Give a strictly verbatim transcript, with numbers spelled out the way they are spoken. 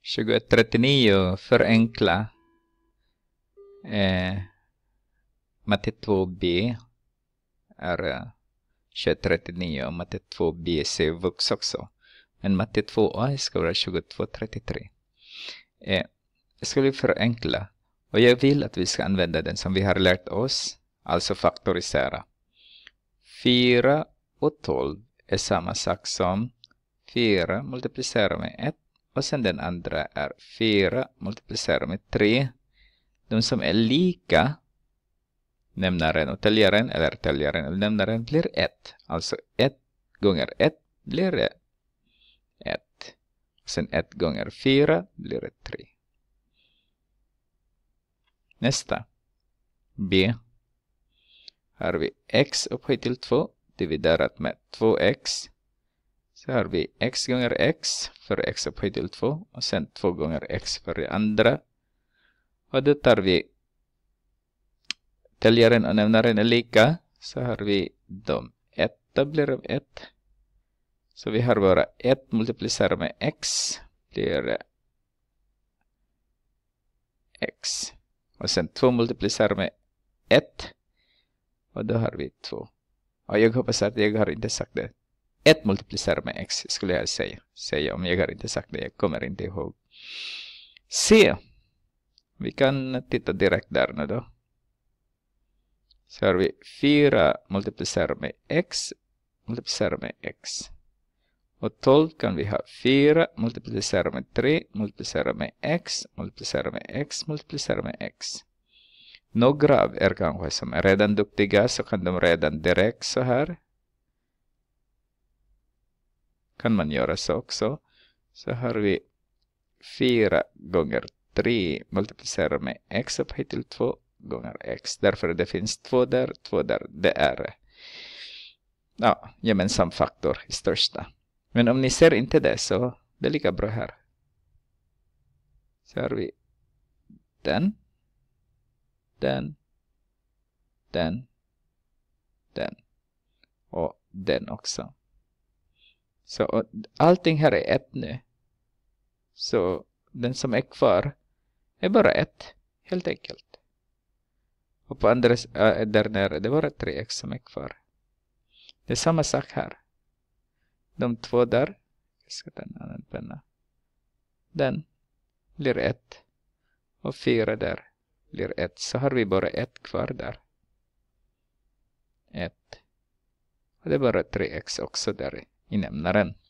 tjugoett trettionio förenkla eh, matte två b är eh, tjugoett trettionio, matte två b c vux också. Men matte två a ska vara tjugotvå trettiotre. Eh, ska vi förenkla. Och jag vill att vi ska använda den som vi har lärt oss. Alltså faktorisera. fyra och tolv är samma sak som fyra multiplicerat med ett. Och sen den andra är fyra multiplicerat med tre. De som är lika, nämnaren och täljaren, eller täljaren och nämnaren, blir ett. Alltså ett gånger ett blir det ett. Sen ett gånger fyra blir det tre. Nästa. B. Här har vi x upphöjt till två dividerat med två x. Så har vi x gånger x för x upphöjt till två. Och sen två gånger x för det andra. Och då tar vi täljaren och nämnaren är lika. Så har vi de ett. Då blir det ett. Så vi har bara ett multiplicerat med x. Blir det x. Och sen två multiplicerat med ett. Och då har vi två. Och jag hoppas att jag har inte sagt det. ett multiplicerat med x skulle jag säga. Säga om jag har inte sagt det. Jag kommer inte ihåg. C. Vi kan titta direkt där nu då. Så har vi fyra multiplicerat med x multiplicerat med x. Och tolv kan vi ha fyra multiplicerat med tre multiplicerat med x multiplicerat med x multiplicerat med x. Några av er kanske som är redan duktiga så kan de redan direkt så här. Kan man göra så också. Så har vi fyra gånger tre multiplicerat med x upphöjt till två gånger x. Därför det finns två där, två där. Det är ja, gemensam faktor i största. Men om ni ser inte det så det är lika bra här. Så har vi den. Den, den, den och den också. Så och allting här är ett nu. Så den som är kvar är bara ett, helt enkelt. Och på andra äh, där nere det är bara tre x som är kvar. Det är samma sak här. De två där, jag ska ta en annan penna. Den blir ett och fyra där. Blir ett, så har vi bara ett kvar där. ett. Och det är bara tre x också där i nämnaren.